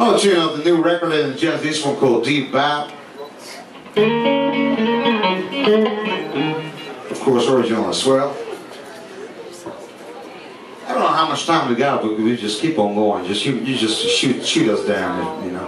I'll tune up the new record, ladies and gentlemen. This one called Deep Bow. Of course, original as well. I don't know how much time we got, but we just keep on going. You just shoot us down, you know.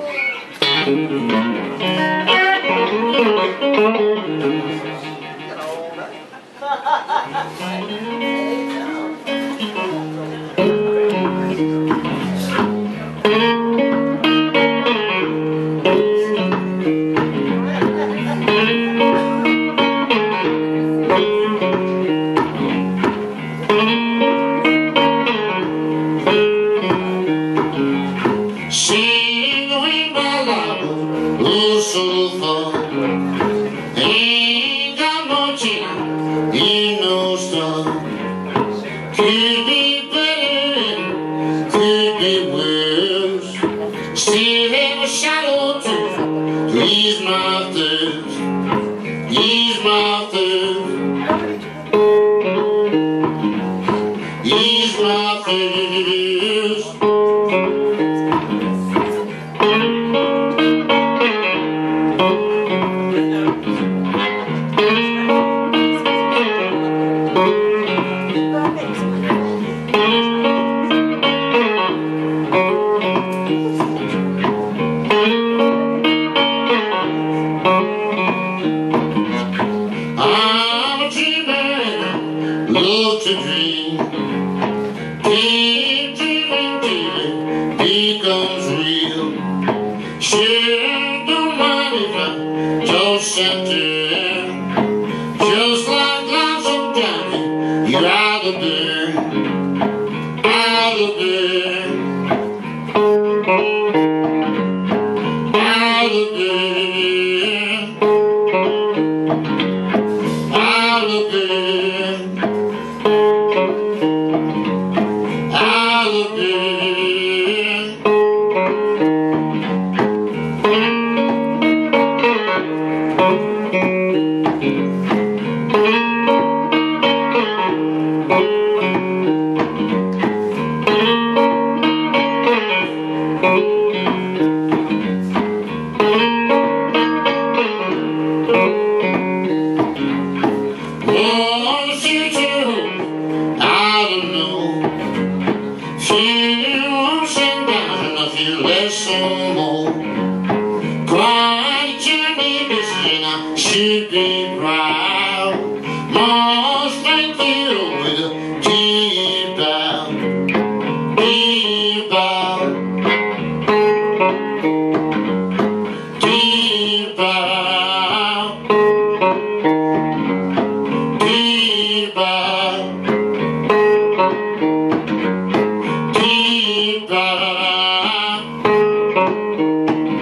Ain't got no chin, ain't no star. Could be better, could be worse. Still have a shadow to ease my thirst, ease my thirst, ease my thirst. Love to dream, keep dreaming till it becomes real. Sure, don't mind if I just sit there, just like life sometimes. You're out of there, out of there, out of there, out of there. Should be proud, most thank you with a deep bow, deep bow, deep bow, deep bow, deep bow.